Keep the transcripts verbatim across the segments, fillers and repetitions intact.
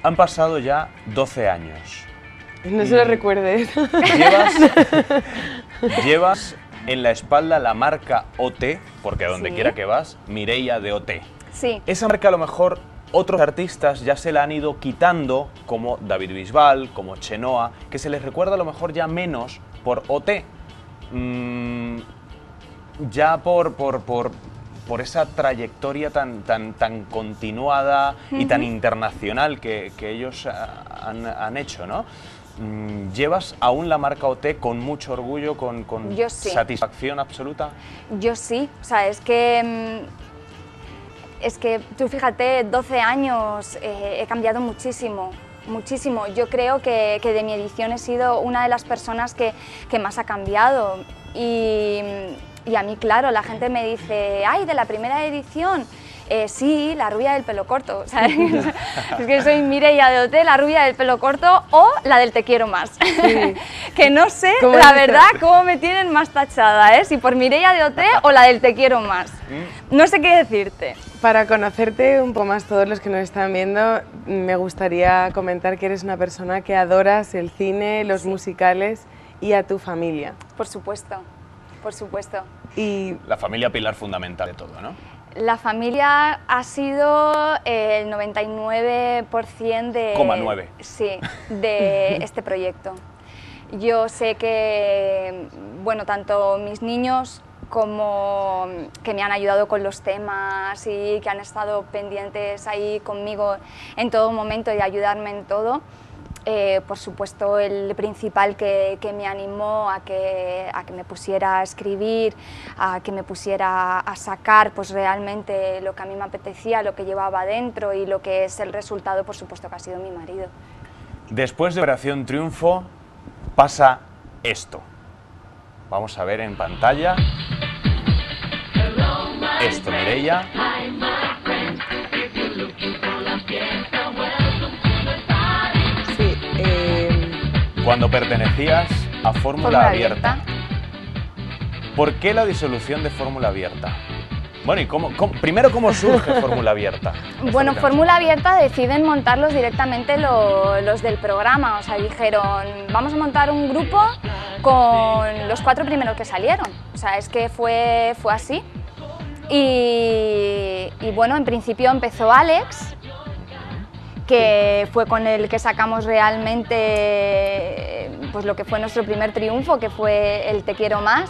Han pasado ya doce años. No se lo recuerdes. Llevas, llevas en la espalda la marca O T, porque a donde Sí. quiera que vas, Mireia de O T. Sí. Esa marca a lo mejor otros artistas ya se la han ido quitando, como David Bisbal, como Chenoa, que se les recuerda a lo mejor ya menos por O T. Mm, ya por, por, por, por esa trayectoria tan, tan, tan continuada y tan internacional que, que ellos ah, han, han hecho, ¿no? Mm, ¿Llevas aún la marca O T con mucho orgullo, con, con Yo sí. satisfacción absoluta? Yo sí, o sea, es que, mm, es que tú fíjate, doce años, eh, he cambiado muchísimo, muchísimo. Yo creo que, que de mi edición he sido una de las personas que, que más ha cambiado y, y a mí, claro, la gente me dice, ay, de la primera edición. Eh, sí, la rubia del pelo corto, ¿sabes? Es que soy Mireia de O T, la rubia del pelo corto o la del te quiero más. Sí. Que no sé, ¿Cómo la es verdad, esto? cómo me tienen más tachada, ¿eh? Si por Mireia de O T o la del te quiero más. No sé qué decirte. Para conocerte un poco más, todos los que nos están viendo, me gustaría comentar que eres una persona que adoras el cine, los Sí. musicales y a tu familia. Por supuesto, por supuesto. Y La familia pilar fundamental de todo, ¿no? La familia ha sido eh, el noventa y nueve por ciento de, Coma nueve. sí, de este proyecto. Yo sé que, bueno, tanto mis niños como que me han ayudado con los temas y que han estado pendientes ahí conmigo en todo momento y ayudarme en todo. Eh, por supuesto, el principal que, que me animó a que, a que me pusiera a escribir, a que me pusiera a sacar pues, realmente lo que a mí me apetecía, lo que llevaba dentro y lo que es el resultado, por supuesto que ha sido mi marido. Después de Operación Triunfo pasa esto. Vamos a ver en pantalla esto, Mireia. sí, eh, Cuando pertenecías a Fórmula Fórmula Abierta. Abierta. ¿Por qué la disolución de Fórmula Abierta? Bueno, y cómo, cómo- primero, ¿cómo surge Fórmula Abierta? Esto Bueno, que Fórmula Abierta deciden montarlos directamente lo- los del programa, o sea, dijeron, vamos a montar un grupo con los cuatro primeros que salieron, o sea, es que fue, fue así. Y, y bueno, en principio empezó Alex, que fue con el que sacamos realmente pues lo que fue nuestro primer triunfo, que fue el Te quiero más.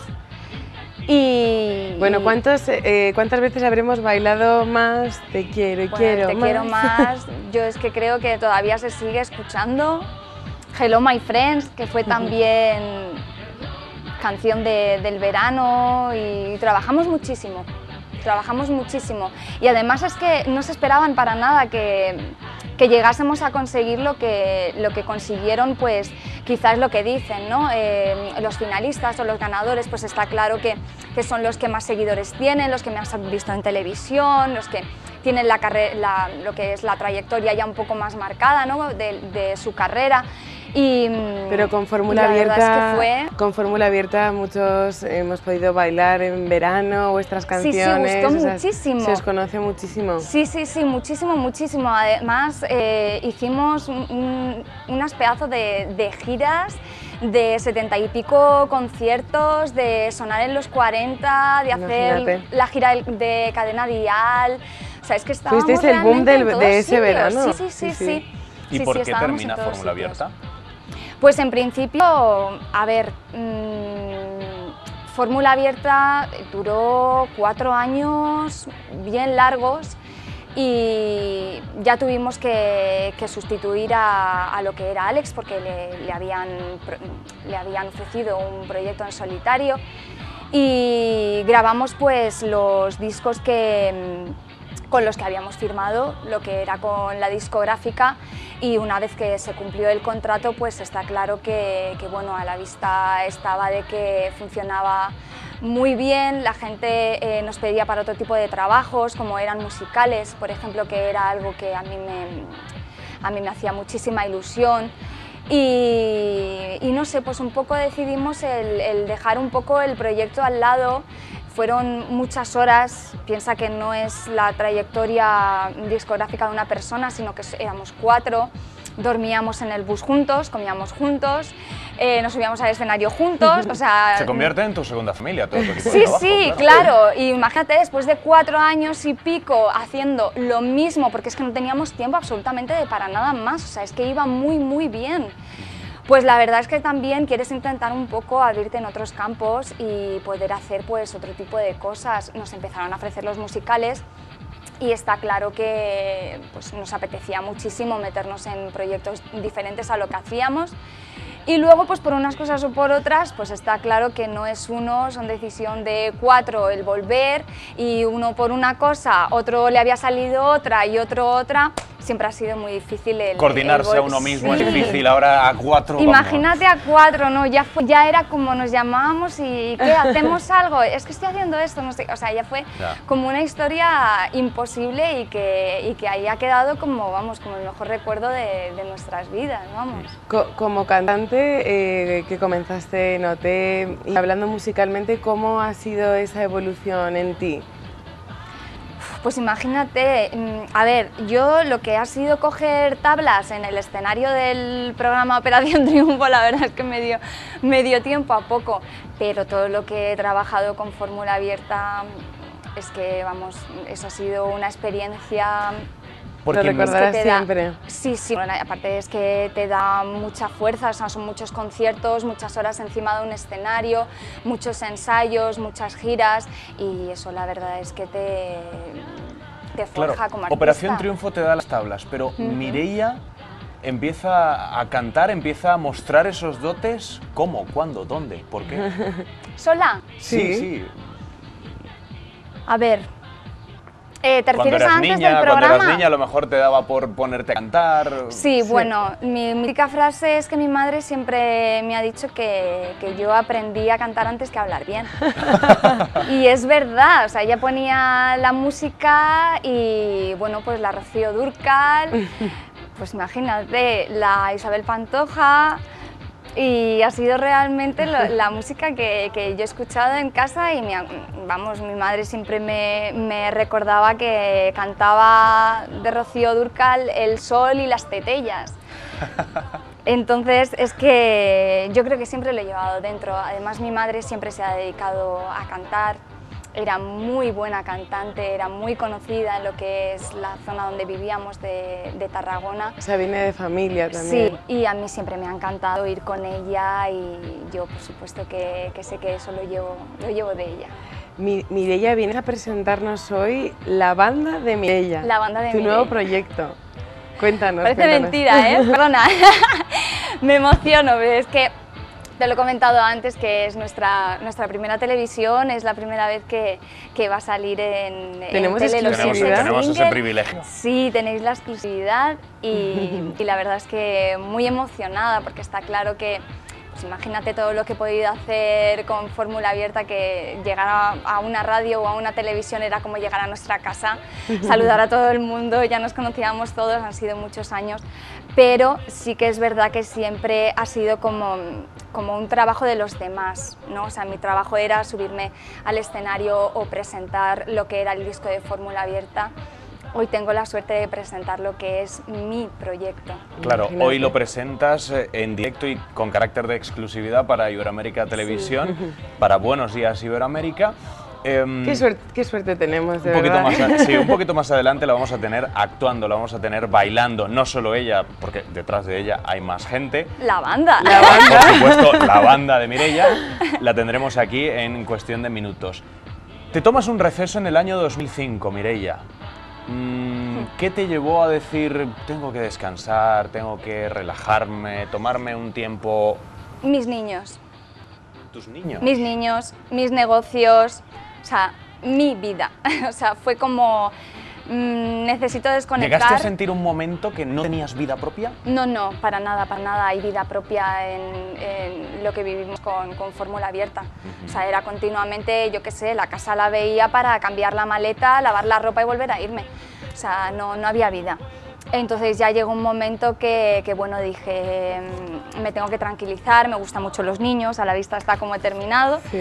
Y bueno, ¿cuántos, eh, ¿cuántas veces habremos bailado más? Te quiero y Bueno, quiero Te más. quiero más, yo es que creo que todavía se sigue escuchando. Hello My Friends, que fue también canción de- del verano y trabajamos muchísimo, trabajamos muchísimo. Y además es que no se esperaban para nada que, que llegásemos a conseguir lo que, lo que consiguieron, pues quizás lo que dicen, ¿no? Eh, los finalistas o los ganadores, pues está claro que, que son los que más seguidores tienen, los que más han visto en televisión, los que tienen la carre- la- lo que es la trayectoria ya un poco más marcada, ¿no? de, de su carrera. Y, Pero con y Fórmula la verdad Abierta, es que fue... con Fórmula Abierta muchos hemos podido bailar en verano vuestras Sí, sí, canciones. gustó o sea, muchísimo. Se os conoce muchísimo. Sí, sí, sí, muchísimo, muchísimo. Además, eh, hicimos un- un- unas pedazos de, de giras, de setenta y pico conciertos, de sonar en los cuarenta, de hacer Imagínate. la gira del- de Cadena Dial. O sea, es que estábamos Fuisteis el boom realmente del- en todos de ese sitios. verano. Sí, sí, sí, Sí, sí. sí. ¿Y Sí, por sí, qué estábamos termina en todos Fórmula sitios. Abierta? Pues en principio, a ver, mmm, Fórmula Abierta duró cuatro años bien largos y ya tuvimos que, que sustituir a, a lo que era Alex porque le, le habían, pro- le habían ofrecido un proyecto en solitario y grabamos pues los discos que, mm, con los que habíamos firmado, lo que era con la discográfica, y una vez que se cumplió el contrato pues está claro que, que bueno, a la vista estaba de que funcionaba muy bien, la gente eh, nos pedía para otro tipo de trabajos como eran musicales, por ejemplo, que era algo que a mí me, a mí me hacía muchísima ilusión. Y, y no sé, pues un poco decidimos el, el dejar un poco el proyecto al lado. fueron muchas horas, piensa que no es la trayectoria discográfica de una persona, sino que éramos cuatro, dormíamos en el bus juntos, comíamos juntos, eh, nos subíamos al escenario juntos, o sea... Se convierte en tu segunda familia todo tu equipo de Sí, trabajo, sí, claro, y imagínate después de cuatro años y pico haciendo lo mismo, porque es que no teníamos tiempo absolutamente de para nada más, o sea, es que iba muy, muy bien. Pues la verdad es que también quieres intentar un poco abrirte en otros campos y poder hacer pues otro tipo de cosas. Nos empezaron a ofrecer los musicales y está claro que pues, nos apetecía muchísimo meternos en proyectos diferentes a lo que hacíamos. Y luego, pues por unas cosas o por otras, pues está claro que no es uno, son decisión de cuatro el volver, y uno por una cosa, otro le había salido otra y otro otra. Siempre ha sido muy difícil el coordinarse el a uno mismo, sí. es difícil, ahora a cuatro. Imagínate vamos. a cuatro, ¿no? Ya, fue, ya era como nos llamábamos y ¿qué? ¿Hacemos algo? Es que estoy haciendo esto, no sé. O sea, ya fue ya. como una historia imposible y que, y que ahí ha quedado como, vamos, como el mejor recuerdo de, de nuestras vidas, vamos. Co como cantante eh, que comenzaste en O T, y hablando musicalmente, ¿cómo ha sido esa evolución en ti? Pues imagínate, a ver, yo lo que ha sido coger tablas en el escenario del programa Operación Triunfo, la verdad es que me dio, me dio tiempo a poco, pero todo lo que he trabajado con Fórmula Abierta es que, vamos, eso ha sido una experiencia... Porque lo recordarás es que siempre. Da, sí, sí, bueno, aparte es que te da mucha fuerza, o sea, son muchos conciertos, muchas horas encima de un escenario, muchos ensayos, muchas giras, y eso la verdad es que te, te forja claro, como artista. Operación Triunfo te da las tablas, pero uh-huh. Mireia empieza a cantar, empieza a mostrar esos dotes. ¿Cómo? ¿Cuándo? ¿Dónde? ¿Por qué? ¿Sola? Sí, sí. sí. A ver... Eh, ¿Te refieres cuando eras a antes niña, del programa? Cuando eras niña a lo mejor te daba por ponerte a cantar. Sí, sí. bueno, mi única frase es que mi madre siempre me ha dicho que, que yo aprendí a cantar antes que a hablar bien. Y es verdad, o sea, ella ponía la música y, bueno, pues la Rocío Dúrcal, pues imagínate, la Isabel Pantoja... Y ha sido realmente lo, la música que, que yo he escuchado en casa y mi, vamos, mi madre siempre me, me recordaba que cantaba de Rocío Dúrcal El Sol y las Tetellas. Entonces es que yo creo que siempre lo he llevado dentro. Además mi madre siempre se ha dedicado a cantar. Era muy buena cantante, era muy conocida en lo que es la zona donde vivíamos de, de Tarragona. O sea, viene de familia también. Sí, y a mí siempre me ha encantado ir con ella y yo, por supuesto, que, que sé que eso lo llevo, lo llevo de ella. Mi, Mireia, vienes a presentarnos hoy la banda de Mireia. La banda de Tu Mireia. nuevo proyecto. Cuéntanos. Parece cuéntanos. mentira, ¿eh? Perdona. Me emociono, pero es que... Te lo he comentado antes que es nuestra, nuestra primera televisión, es la primera vez que, que va a salir en, ¿Tenemos en tele. Tenemos, tenemos ese privilegio. Sí, tenéis la exclusividad y, y la verdad es que muy emocionada porque está claro que, pues imagínate todo lo que he podido hacer con Fórmula Abierta, que llegar a, a una radio o a una televisión era como llegar a nuestra casa, saludar a todo el mundo, ya nos conocíamos todos, han sido muchos años, pero sí que es verdad que siempre ha sido como, como un trabajo de los demás, ¿no? O sea, mi trabajo era subirme al escenario o presentar lo que era el disco de Fórmula Abierta. Hoy tengo la suerte de presentar lo que es mi proyecto. Claro, hoy lo presentas en directo y con carácter de exclusividad para Iberoamérica Televisión, sí. para Buenos Días Iberoamérica. Eh, qué, suerte, qué suerte tenemos, de un poquito verdad. Más, sí, un poquito más adelante la vamos a tener actuando, la vamos a tener bailando, no solo ella, porque detrás de ella hay más gente. La banda. La banda. Por supuesto, la banda de Mireia, la tendremos aquí en cuestión de minutos. Te tomas un receso en el año dos mil cinco, Mireia. ¿Qué te llevó a decir, tengo que descansar, tengo que relajarme, tomarme un tiempo? Mis niños. ¿Tus niños? Mis niños, mis negocios, o sea, mi vida. O sea, fue como, mmm, necesito desconectar. ¿Llegaste a sentir un momento que no tenías vida propia? No, no, para nada, para nada. Hay vida propia en, en lo que vivimos con, con Fórmula Abierta. Uh-huh. O sea, era continuamente, yo qué sé, la casa la veía para cambiar la maleta, lavar la ropa y volver a irme. O sea, no, no había vida. Entonces ya llegó un momento que, que, bueno, dije, me tengo que tranquilizar, me gustan mucho los niños, a la vista está como he terminado. Sí.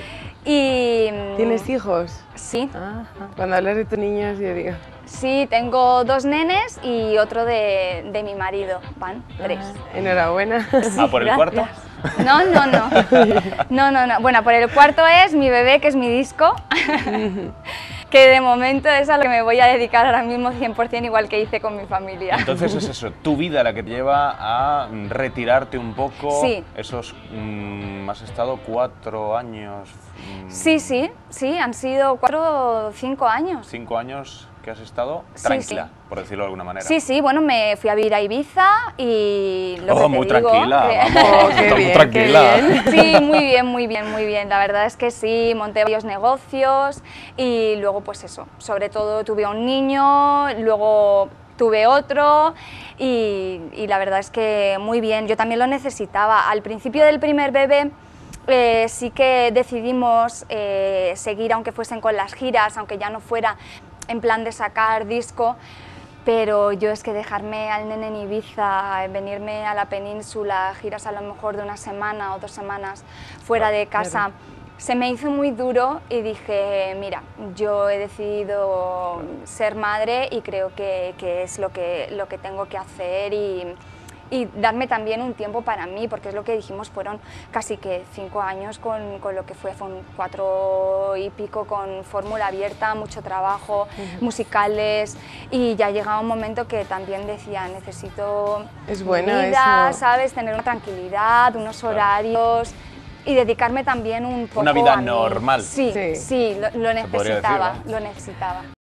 Y, ¿Tienes hijos? Sí. Ajá. Cuando hablas de tus niños, yo digo... Sí, tengo dos nenes y otro de, de mi marido, van tres. Ah, enhorabuena. Sí, ¿Ah, por el gracias. cuarto? No, no, no. No, no, no. Bueno, por el cuarto es mi bebé, que es mi disco, que de momento es a lo que me voy a dedicar ahora mismo cien por cien, igual que hice con mi familia. Entonces es eso, tu vida la que te lleva a retirarte un poco. Sí. Esos, mmm, has estado cuatro años... Mmm, Sí, sí, sí, han sido cuatro o cinco años. Cinco años que has estado Sí, tranquila, sí. por decirlo de alguna manera. Sí, sí, bueno, me fui a vivir a Ibiza y lo Oh, que te muy digo, tranquila, que- vamos, Oh, qué muy bien, qué tranquila. bien. Sí, muy bien, muy bien, muy bien. La verdad es que sí, monté varios negocios y luego pues eso, sobre todo tuve un niño, luego tuve otro y, y la verdad es que muy bien, yo también lo necesitaba. Al principio del primer bebé eh, sí que decidimos eh, seguir, aunque fuesen con las giras, aunque ya no fuera en plan de sacar disco, pero yo es que dejarme al nene en Ibiza, venirme a la península, giras a lo mejor de una semana o dos semanas fuera de casa, Claro. se me hizo muy duro y dije, mira, yo he decidido ser madre y creo que, que es lo que, lo que tengo que hacer y, y darme también un tiempo para mí, porque es lo que dijimos, fueron casi que cinco años con, con lo que fue, fueron cuatro y pico con fórmula abierta, mucho trabajo, uh-huh. musicales, y ya llegaba un momento que también decía, necesito Es bueno vida, eso. ¿sabes? Tener una tranquilidad, unos Claro. horarios y dedicarme también un poco Una vida a mí. normal. Sí, Sí. sí, lo, lo Se podría decir, necesitaba, vamos. lo necesitaba.